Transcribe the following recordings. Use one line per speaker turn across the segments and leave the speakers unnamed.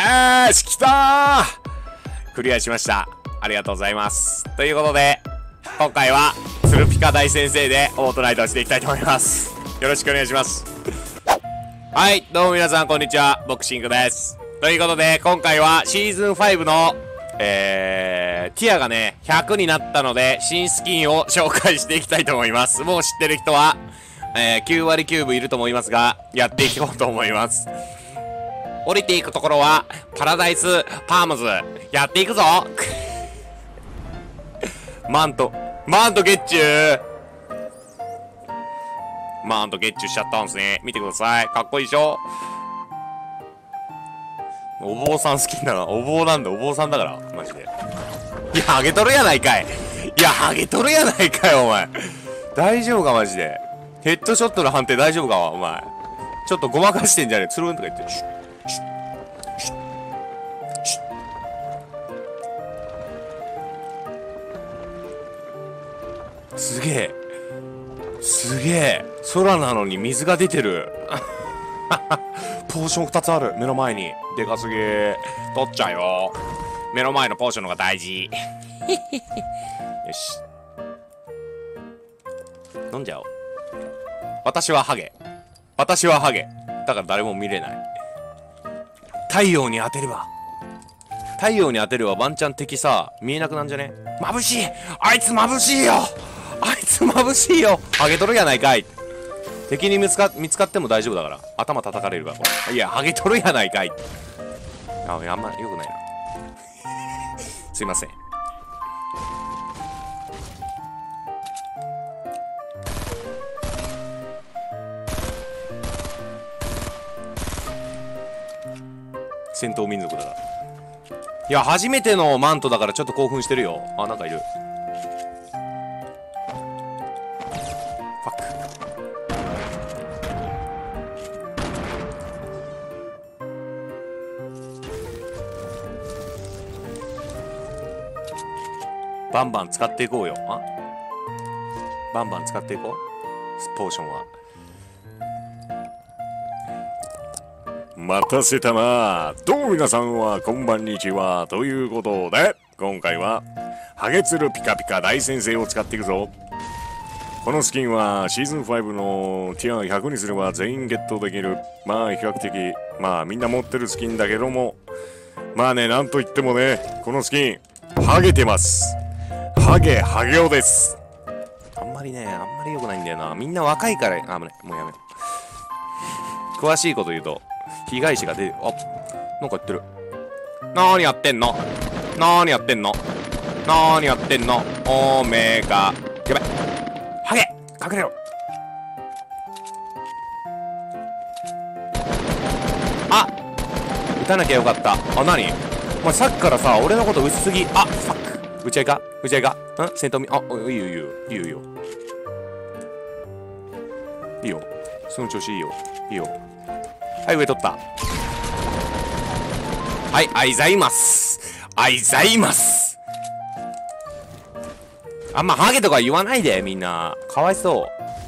し、来たー。クリアしました。ありがとうございます。ということで、今回は、ツルピカ大先生でオートナイトをしていきたいと思います。よろしくお願いします。はい、どうも皆さんこんにちは。ボクシングです。ということで、今回はシーズン5の、ティアがね、100になったので、新スキンを紹介していきたいと思います。もう知ってる人は、9割9分いると思いますが、やっていこうと思います。降りていくところは、パラダイスパームズ。やっていくぞマントゲッチューマントゲッチュしちゃったんですね。見てください。かっこいいでしょ。お坊さん好きだな。お坊なんだ。お坊さんだから。マジで。いや、ハゲとるやないかい。いや、ハゲとるやないかよ、お前。大丈夫か、マジで。ヘッドショットの判定大丈夫か、お前。ちょっとごまかしてんじゃねえ。つるんとか言って。すげえ。すげえ。空なのに水が出てる。ポーション2つある。目の前に。でかすぎー。取っちゃうよ。目の前のポーションのが大事。よし。飲んじゃおう。私はハゲ。私はハゲ。だから誰も見れない。太陽に当てれば。太陽に当てればワンチャン敵さ、見えなくなんじゃね？眩しい！あいつ眩しいよ！あいつ眩しいよ！ハゲとるやないかい！敵に見つかっても大丈夫だから。頭叩かれるから、これ。いや、ハゲとるやないかい！あんま良くないな。すいません。戦闘民族だから。いや、初めてのマントだからちょっと興奮してるよ。あ、なんかいる。ファック。バンバン使っていこうよ。あ？バンバン使っていこう。ポーションは。待たせたな。どうも皆さんはこんばんにちは。ということで、今回は、ハゲツルピカピカ大先生を使っていくぞ。このスキンはシーズン5のティア100にすれば全員ゲットできる。まあ比較的、まあみんな持ってるスキンだけども、まあね、なんといってもね、このスキン、ハゲてます。ハゲオです。あんまり良くないんだよな。みんな若いから、あ、もうやめろ。詳しいこと言うと、被害者が出る。あ、なんか言ってる。なーにやってんの？なーにやってんの？なーにやってんの？オメガ。やばい。ハゲ！隠れろ。あ！撃たなきゃよかった。あ、なに？お前さっきからさ、俺のこと撃ちすぎ。あ、ファック。撃ち合いか？戦闘み、あ、いいよ。いいよ。その調子いいよ。はい、上取った。はい、あいざいます。あんまハゲとか言わないで、みんな。かわいそう。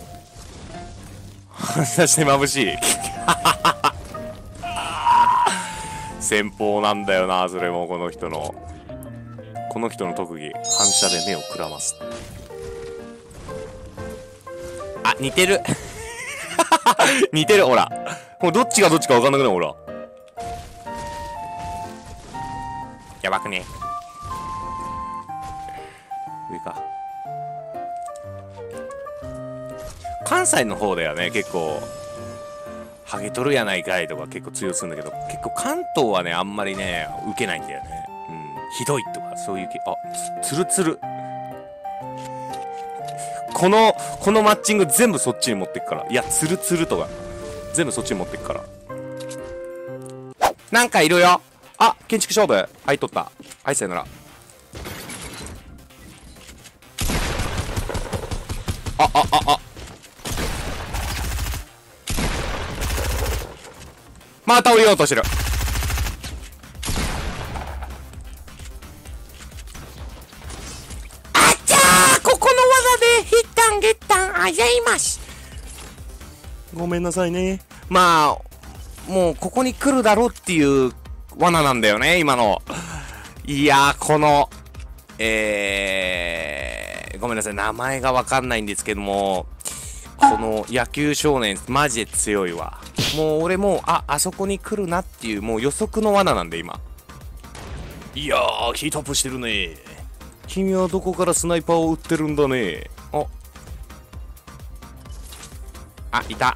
反射して眩しい。戦法なんだよな、それもこの人の特技。反射で目をくらます。あ、似てる。似てる、ほら。もうどっちがどっちか分かんなくない、ほら。やばくね。上か。関西の方だよね、結構。ハゲとるやないかいとか結構通用するんだけど、結構関東はね、あんまりね、受けないんだよね。うん。ひどいとか、そういう系。あ、ツルツル。このマッチング全部そっちに持ってくから。いや、ツルツルとか。全部そっちに持ってくから。なんかいるよ。あ、建築勝負。はい、取った。はい、さよなら。あ。また降りようとしてる。あっちゃー！ここの技でヒッタンゲッタンあざいます。ごめんなさいね。まあ、もうここに来るだろうっていう罠なんだよね、今の。いやー、この、ごめんなさい、名前がわかんないんですけども、この野球少年、マジで強いわ。もう俺も、あそこに来るなっていう、もう予測の罠なんで、今。いやー、ヒートアップしてるね。君はどこからスナイパーを撃ってるんだね。いた。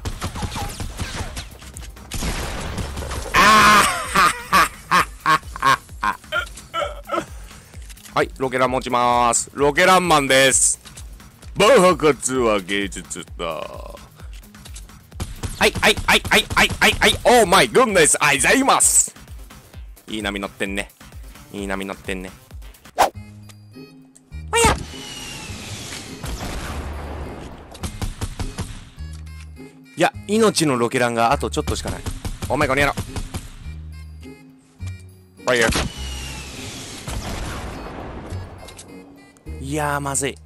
はい、ロケラン持ちまーす。ロケランマンです。バッハ活は芸術だ。はい、オーマイグンネス、あいざいます。いい波乗ってんね。いい波乗ってんね。いや、命のロケランがあとちょっとしかない。お前この野郎。ファイヤー。いやー、まずい。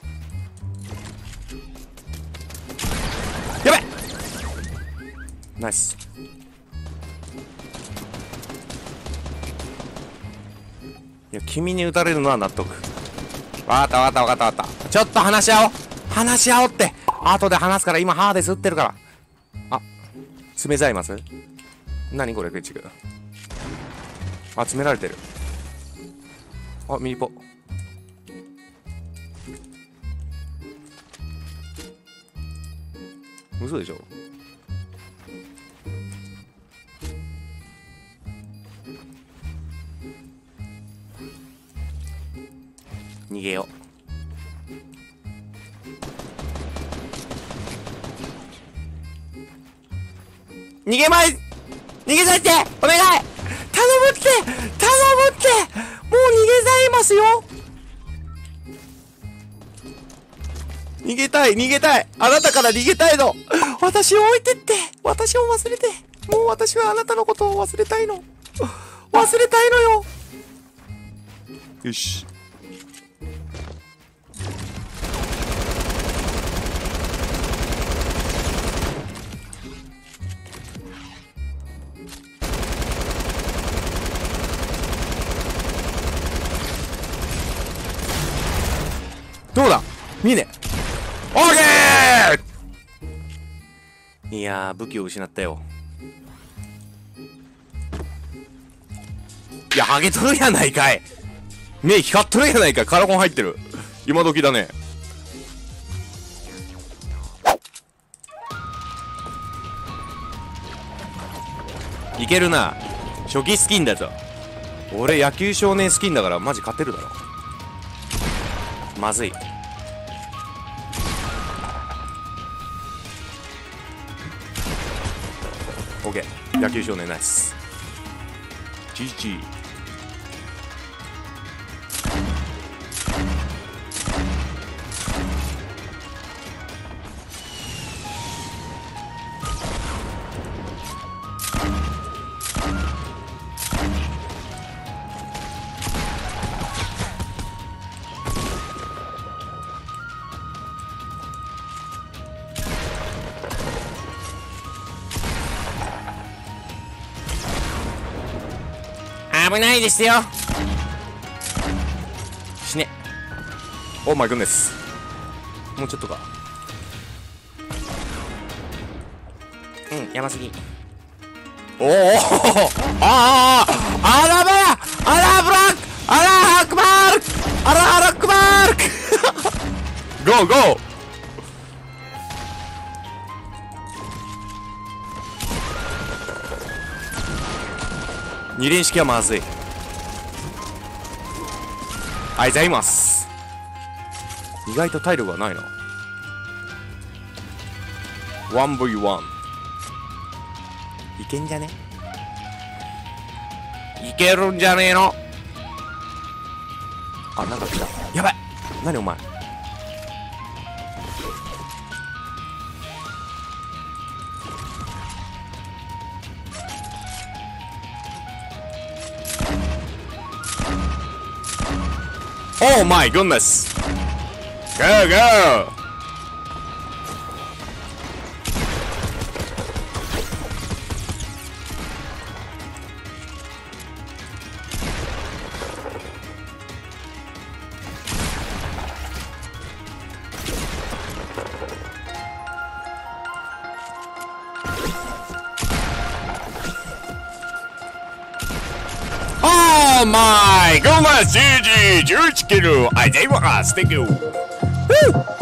やべっ、ナイス。いや、君に撃たれるのは納得。わかった。ちょっと話し合おうって。後で話すから、今ハーデス撃ってるから。詰めざいます。何これ、違う。詰められてる。ミリポ。嘘でしょ。逃げよう。逃げさせて、お願い、頼むって、もう逃げざいますよ。逃げたい、あなたから逃げたいの。私を置いてって、私を忘れて、もう私はあなたのことを忘れたいのよ。よし。どうだ、見えねえ。オーケー。いやー、武器を失ったよ。いや、ハゲとるやないかい。目光っとるやないかい。カラコン入ってる。今時だね。いけるな。初期スキンだぞ。俺野球少年スキンだからマジ勝てるだろ。まずい。オッケー、野球少年ナイス。GG。危ないですよ。死ね。オーマイグンネス。もうちょっとか。やばすぎ。おおあらばや、あらブラック、あらハクマーク、あらハラックマークゴーゴー。二連式はまずい。あいざいます。意外と体力がないな。 1v1 いけんじゃね。いけるんじゃねえの。なんか来た。やばい。何お前。Oh my goodness! Go go! オーマイ5万 CG11 キロあざいます Thank you